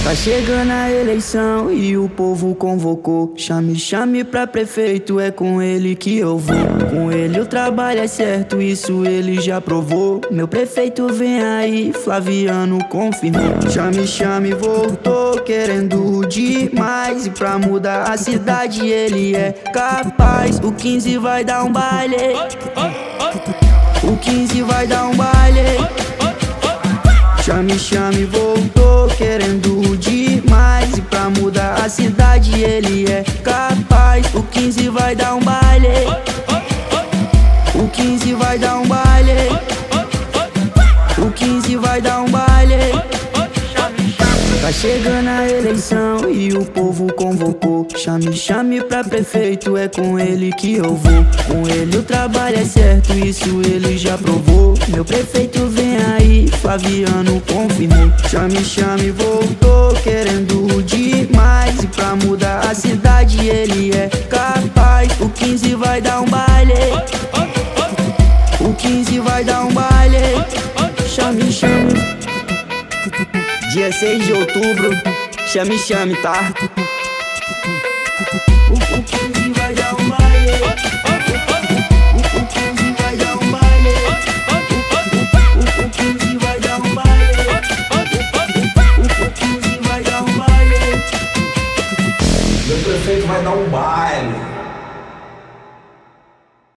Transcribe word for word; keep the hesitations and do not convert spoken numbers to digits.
Tá chegando a eleição e o povo convocou. Chame, chame pra prefeito, é com ele que eu vou. Com ele o trabalho é certo, isso ele já provou. Meu prefeito vem aí, Flaviano confirmou. Chame, chame, voltou, querendo demais. E pra mudar a cidade ele é capaz. O quinze vai dar um baile, o quinze vai dar um baile. Chame, chame, voltou, querendo demais. E pra mudar a cidade ele é capaz. O quinze vai dar um baile, o quinze vai dar um baile, o quinze vai dar um baile. Tá chegando a eleição e o povo convocou. Chame, chame pra prefeito, é com ele que eu vou. Com ele o trabalho é certo, isso ele já provou. Meu prefeito vem aí, Flaviano confirmou. Chame, chame, voltou, querendo demais. E pra mudar a cidade ele é capaz. O quinze vai dar um baile, o quinze vai dar um baile. Chame, chame. Dia seis de outubro, chame, chame, tá? O quinze vai dar um baile.